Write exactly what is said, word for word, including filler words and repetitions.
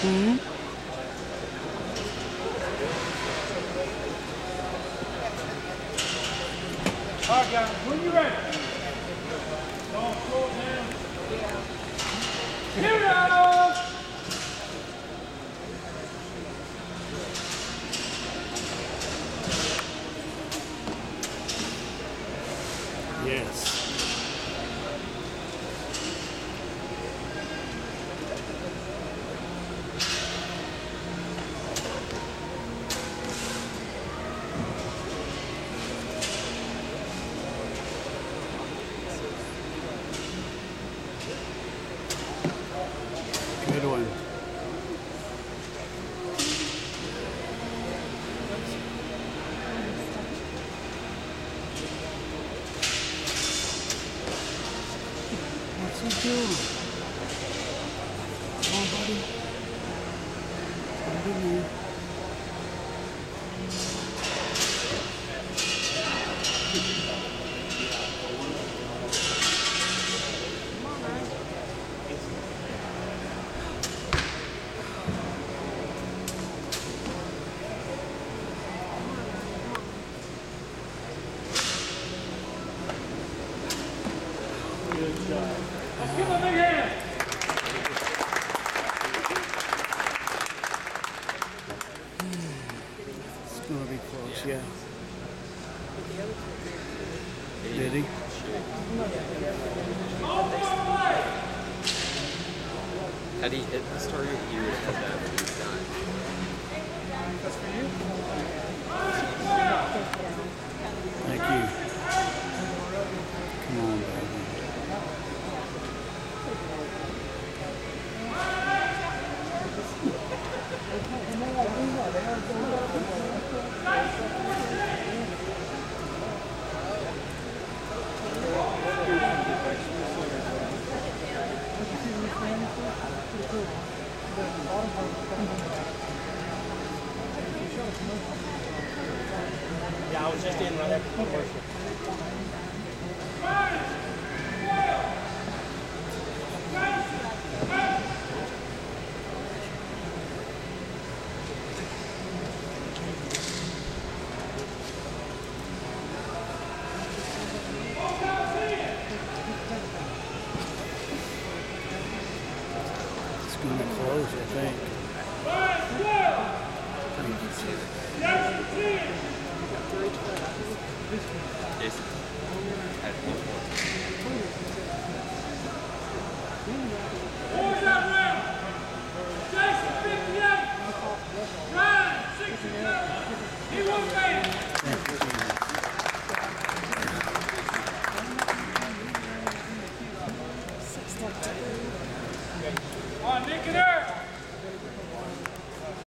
Mm-hmm. All right, guys, when you're ready. Don't slow it down. Here we go! Yes. Good one. What's he doing? Come on, buddy. Put it in there. Good job. Let's give him a big hand. It's gonna be close, yeah. Did he? Had he hit this target, he would have had that when he's done. That's for you. Thank you. Come on, baby. Yeah, I was just in right after the commercial.